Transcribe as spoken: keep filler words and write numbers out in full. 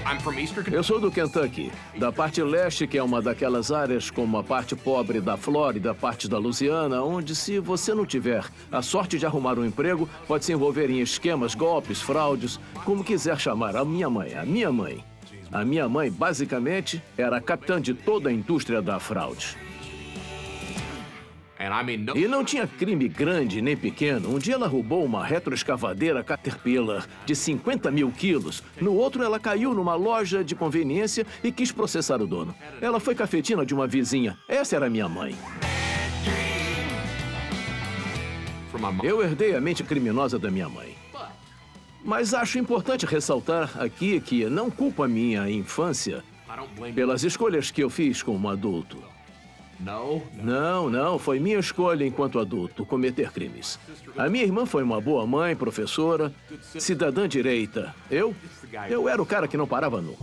Eu sou do Kentucky, da parte leste, que é uma daquelas áreas como a parte pobre da Flórida, parte da Louisiana, onde se você não tiver a sorte de arrumar um emprego, pode se envolver em esquemas, golpes, fraudes, como quiser chamar. A minha mãe, a minha mãe. A minha mãe, basicamente, era a capitã de toda a indústria da fraude. E não tinha crime grande nem pequeno. Um dia ela roubou uma retroescavadeira Caterpillar de cinquenta mil quilos. No outro, ela caiu numa loja de conveniência e quis processar o dono. Ela foi cafetina de uma vizinha. Essa era minha mãe. Eu herdei a mente criminosa da minha mãe. Mas acho importante ressaltar aqui que não culpo a minha infância pelas escolhas que eu fiz como adulto. Não, não, foi minha escolha enquanto adulto cometer crimes. A minha irmã foi uma boa mãe, professora, cidadã direita. Eu? Eu era o cara que não parava nunca.